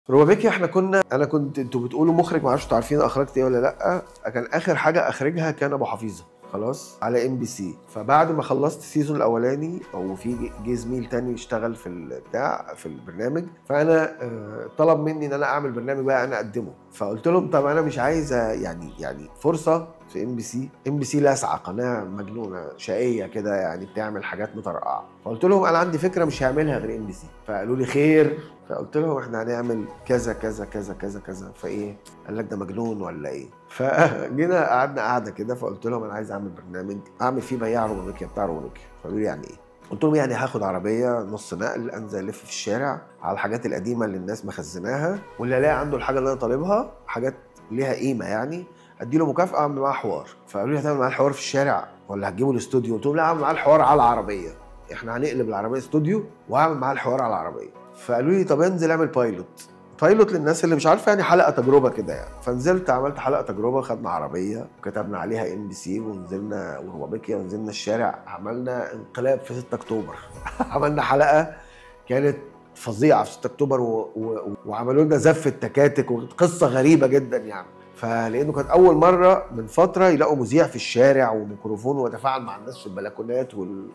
روبابيكي انا كنت انتوا بتقولوا مخرج، معرفش انتوا عارفين اخرجت ايه ولا لا. كان اخر حاجه اخرجها كان ابو حفيظه خلاص على MBC. فبعد ما خلصت السيزون الاولاني او في جه زميل تاني يشتغل في البتاع في البرنامج، فانا طلب مني ان انا اعمل برنامج بقى انا اقدمه. فقلت لهم طب انا مش عايز يعني فرصه في MBC لاسعه، قناه مجنونه شقيه كده يعني بتعمل حاجات مترقعه. فقلت لهم انا عندي فكره مش هعملها غير MBC. فقالوا لي خير. فقلت لهم احنا هنعمل كذا كذا كذا كذا كذا. فايه قال لك ده مجنون ولا ايه؟ فجينا قعدنا قعده كده، فقلت لهم انا عايز اعمل برنامج اعمل فيه بياع روبابيكيا بتاع روبابيكيا. فقالوا لي يعني ايه؟ قلت لهم يعني هاخد عربيه نص نقل انزل الف في الشارع على الحاجات القديمه اللي الناس مخزناها، واللي الاقي عنده الحاجه اللي انا طالبها حاجات ليها قيمه يعني اديله مكافاه اعمل معاه حوار. فقالوا لي هتعمل معاه الحوار في الشارع ولا هتجيبه الاستوديو؟ قلت لهم لا، اعمل معاه الحوار على العربيه، احنا هنقلب العربيه استوديو وهعمل معاه الحوار على العربيه. فقالوا لي طب انزل اعمل بايلوت للناس اللي مش عارفه يعني حلقه تجربه كده يعني. فنزلت عملت حلقه تجربه، خدنا عربيه وكتبنا عليها MBC ونزلنا وروبابيكيا ونزلنا الشارع، عملنا انقلاب في 6 اكتوبر. عملنا حلقه كانت فظيعه في 6 اكتوبر وعملوا لنا زفه تكاتك وقصه غريبه جدا يعني. فلانه كانت اول مره من فتره يلاقوا مذيع في الشارع وميكروفون ويتفاعل مع الناس في البلكونات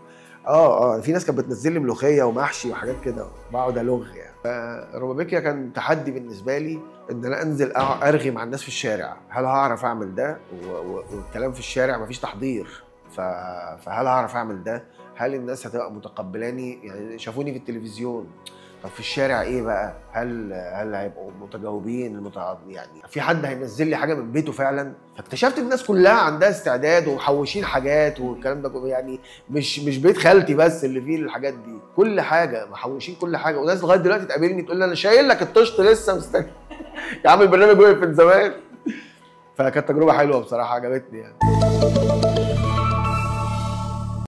في ناس كانت بتنزل لي ملوخيه ومحشي وحاجات كده، بقعد الغ يعني. فروبابيكيا كان تحدي بالنسبه لي ان انا انزل ارغي مع الناس في الشارع. هل هعرف اعمل ده؟ والكلام في الشارع مفيش تحضير. فهل هعرف اعمل ده؟ هل الناس هتبقى متقبلاني؟ يعني شافوني في التلفزيون، طب في الشارع ايه بقى؟ هل هيبقوا متجاوبين يعني في حد هينزل لي حاجه من بيته فعلا؟ فاكتشفت الناس كلها عندها استعداد ومحوشين حاجات والكلام ده كله يعني. مش بيت خالتي بس اللي فيه الحاجات دي، كل حاجه محوشين كل حاجه. وناس لغايه دلوقتي تقابلني تقول لي انا شايل لك الطشت لسه مستني. يا عم البرنامج وقف من زمان. فكانت تجربه حلوه بصراحه، عجبتني يعني.